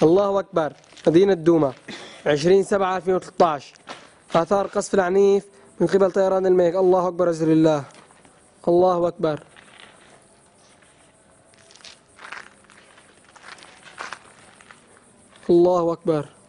الله أكبر. مدينة دوما 20/7/2013. آثار قصف العنيف من قبل طيران الميك. الله أكبر رسول الله. الله أكبر. الله أكبر.